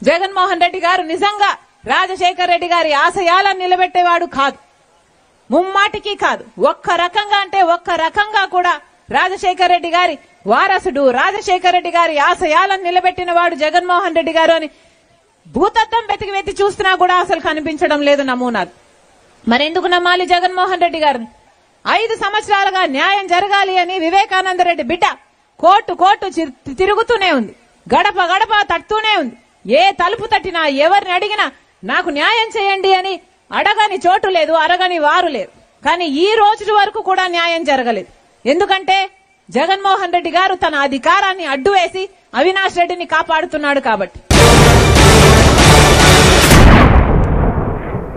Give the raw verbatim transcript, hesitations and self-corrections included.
జగన్మోహన్ రెడ్డి గారు నిజంగా రాజశేఖర్ రెడ్డి గారి ఆశయాలను నిలబెట్టేవాడు కాదు, ముమ్మాటికి కాదు. ఒక్క రకంగా అంటే ఒక్క రకంగా కూడా రాజశేఖర్ రెడ్డి గారి వారసుడు, రాజశేఖర్ రెడ్డి గారి ఆశయాలను నిలబెట్టిన వాడు జగన్మోహన్ రెడ్డి గారు అని భూతత్వం వెతికి వెతి చూస్తున్నా కూడా అసలు కనిపించడం లేదు నమూనాలు. మరెందుకు నమ్మాలి జగన్మోహన్ రెడ్డి గారిని? ఐదు సంవత్సరాలుగా న్యాయం జరగాలి అని వివేకానంద రెడ్డి బిడ్డ కోర్టు కోర్టు తిరుగుతూనే ఉంది, గడప గడప తట్టుతూనే ఉంది. ఏ తలుపు తట్టినా ఎవరిని అడిగినా నాకు న్యాయం చేయండి అని అడగని చోటు లేదు, అరగని వారు లేరు. కానీ ఈ రోజు వరకు కూడా న్యాయం జరగలేదు. ఎందుకంటే జగన్మోహన్ రెడ్డి గారు తన అధికారాన్ని అడ్డు వేసి అవినాష్ రెడ్డిని కాపాడుతున్నాడు కాబట్టి.